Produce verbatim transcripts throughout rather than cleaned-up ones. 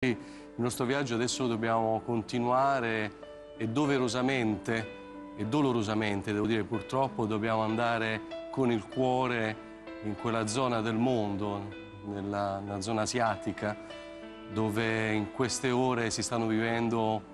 Il nostro viaggio adesso lo dobbiamo continuare e doverosamente e dolorosamente, devo dire purtroppo, dobbiamo andare con il cuore in quella zona del mondo, nella, nella zona asiatica, dove in queste ore si stanno vivendo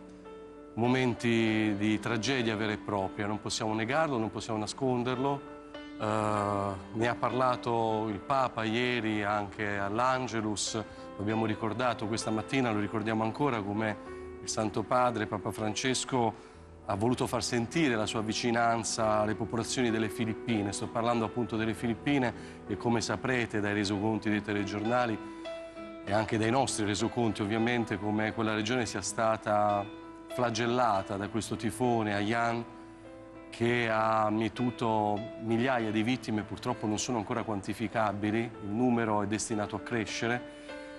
momenti di tragedia vera e propria. Non possiamo negarlo, non possiamo nasconderlo. Uh, ne ha parlato il Papa ieri anche all'Angelus, lo abbiamo ricordato questa mattina, lo ricordiamo ancora, come il Santo Padre, Papa Francesco, ha voluto far sentire la sua vicinanza alle popolazioni delle Filippine. Sto parlando appunto delle Filippine e, come saprete dai resoconti dei telegiornali e anche dai nostri resoconti ovviamente, come quella regione sia stata flagellata da questo tifone Haiyan, che ha mietuto migliaia di vittime, purtroppo non sono ancora quantificabili, il numero è destinato a crescere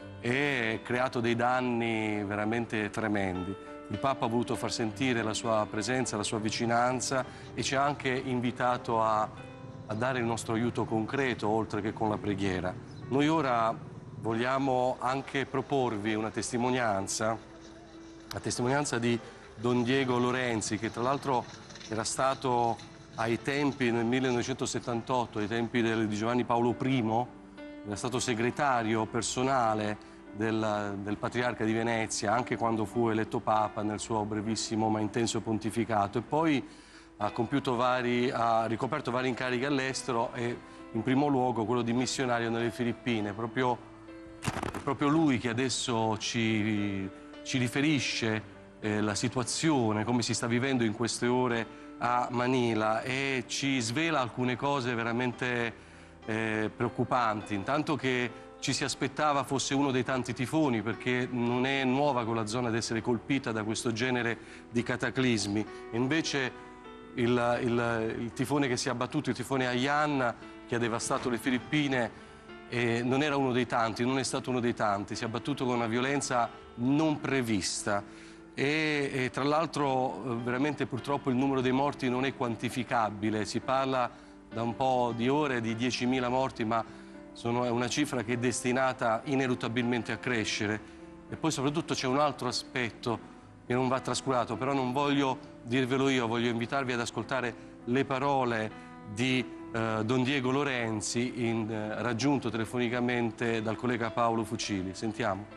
e ha creato dei danni veramente tremendi. Il Papa ha voluto far sentire la sua presenza, la sua vicinanza e ci ha anche invitato a, a dare il nostro aiuto concreto, oltre che con la preghiera. Noi ora vogliamo anche proporvi una testimonianza, la testimonianza di Don Diego Lorenzi, che tra l'altro era stato ai tempi, nel millenovecentosettantotto, ai tempi del, di Giovanni Paolo primo, era stato segretario personale del, del Patriarca di Venezia, anche quando fu eletto Papa nel suo brevissimo ma intenso pontificato, e poi ha, compiuto vari, ha ricoperto vari incarichi all'estero e in primo luogo quello di missionario nelle Filippine. Proprio, proprio lui che adesso ci, ci riferisce Eh, la situazione, come si sta vivendo in queste ore a Manila, e ci svela alcune cose veramente eh, preoccupanti. Intanto che ci si aspettava fosse uno dei tanti tifoni, perché non è nuova quella zona ad essere colpita da questo genere di cataclismi. E invece il, il, il tifone che si è abbattuto, il tifone Haiyan, che ha devastato le Filippine, eh, non era uno dei tanti, non è stato uno dei tanti, si è abbattuto con una violenza non prevista. E, e tra l'altro veramente purtroppo il numero dei morti non è quantificabile, si parla da un po' di ore di diecimila morti, ma sono, è una cifra che è destinata ineluttabilmente a crescere. E poi soprattutto c'è un altro aspetto che non va trascurato, però non voglio dirvelo io, voglio invitarvi ad ascoltare le parole di eh, Don Diego Lorenzi, in, eh, raggiunto telefonicamente dal collega Paolo Fucili. Sentiamo.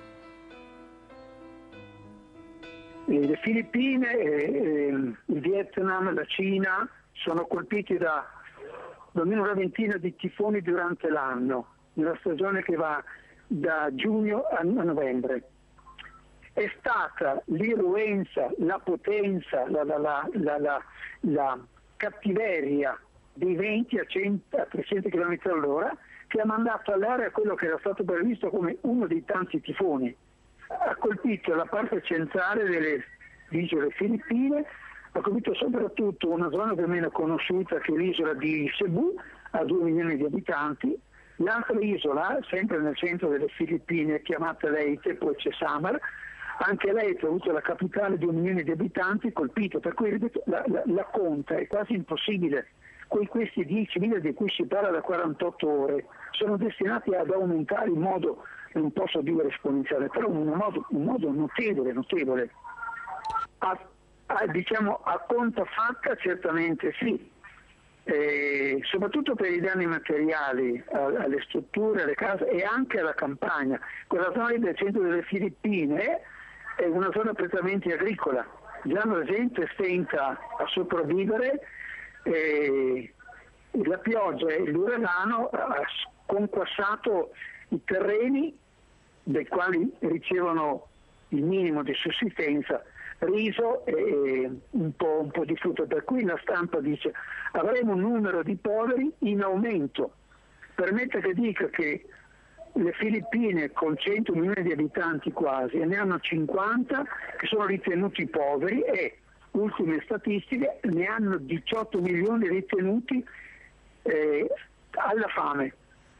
Le Filippine, eh, il Vietnam, la Cina sono colpiti da almeno una ventina di tifoni durante l'anno, nella stagione che va da giugno a novembre. È stata l'irruenza, la potenza, la, la, la, la, la, la cattiveria dei venti a, cento, a trecento chilometri all'ora che ha mandato all'area quello che era stato previsto come uno dei tanti tifoni. Ha colpito la parte centrale delle isole Filippine, ha colpito soprattutto una zona più o meno conosciuta che è l'isola di Cebu, a due milioni di abitanti, l'altra isola, sempre nel centro delle Filippine, chiamata Leyte, poi c'è Samar, anche Leyte ha avuto la capitale di un milione di abitanti, colpito, per cui ripeto, la, la, la conta è quasi impossibile. Questi diecimila di cui si parla da quarantotto ore sono destinati ad aumentare in modo, non posso dire esponenziale, però in un modo, un modo notevole, notevole. A, a, diciamo a conta fatta certamente sì, eh, soprattutto per i danni materiali a, alle strutture, alle case e anche alla campagna. Quella zona del centro delle Filippine è una zona prettamente agricola, già la gente stenta a sopravvivere, eh, la pioggia e l'uragano ha sconquassato i terreni dai quali ricevono il minimo di sussistenza, riso e un po', un po' di frutta, per cui la stampa dice avremo un numero di poveri in aumento. Permette che dica che le Filippine con cento milioni di abitanti quasi, e ne hanno cinquanta che sono ritenuti poveri e, ultime statistiche, ne hanno diciotto milioni ritenuti eh, alla fame.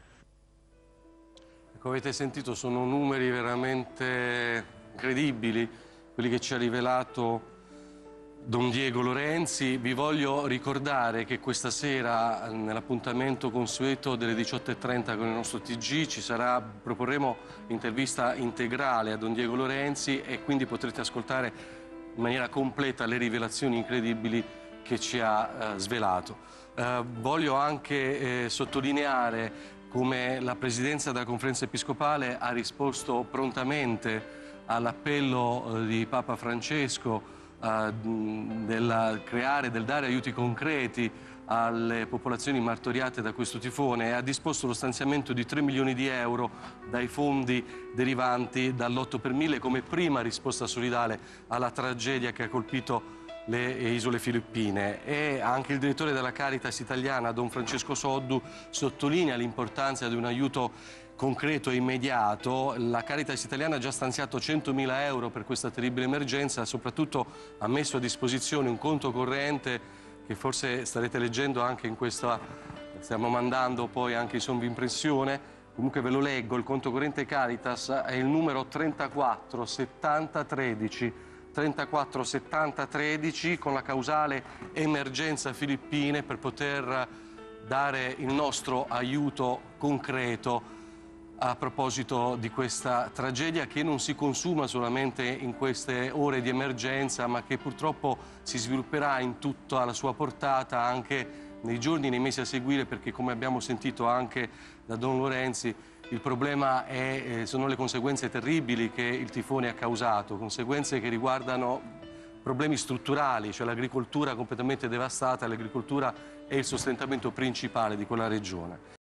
Come avete sentito sono numeri veramente incredibili, quelli che ci ha rivelato Don Diego Lorenzi. Vi voglio ricordare che questa sera, nell'appuntamento consueto delle diciotto e trenta con il nostro T G, ci sarà, proporremo l'intervista integrale a Don Diego Lorenzi e quindi potrete ascoltare in maniera completa le rivelazioni incredibili che ci ha eh, svelato. Eh, voglio anche eh, sottolineare come la Presidenza della Conferenza Episcopale ha risposto prontamente all'appello eh, di Papa Francesco Uh, del creare, del dare aiuti concreti alle popolazioni martoriate da questo tifone e ha disposto lo stanziamento di tre milioni di euro dai fondi derivanti dall'otto per mille come prima risposta solidale alla tragedia che ha colpito le isole filippine. E anche il direttore della Caritas italiana, Don Francesco Soddu, sottolinea l'importanza di un aiuto concreto e immediato. La Caritas italiana ha già stanziato centomila euro per questa terribile emergenza, soprattutto ha messo a disposizione un conto corrente che forse starete leggendo anche in questa, stiamo mandando poi anche in sovrimpressione, comunque ve lo leggo, il conto corrente Caritas è il numero trentaquattro settanta tredici, trentaquattro settanta tredici con la causale emergenza Filippine per poter dare il nostro aiuto concreto a proposito di questa tragedia che non si consuma solamente in queste ore di emergenza, ma che purtroppo si svilupperà in tutta la sua portata anche nei giorni e nei mesi a seguire, perché come abbiamo sentito anche da Don Lorenzi, il problema è, eh, sono le conseguenze terribili che il tifone ha causato, conseguenze che riguardano problemi strutturali, cioè l'agricoltura completamente devastata, l'agricoltura è il sostentamento principale di quella regione.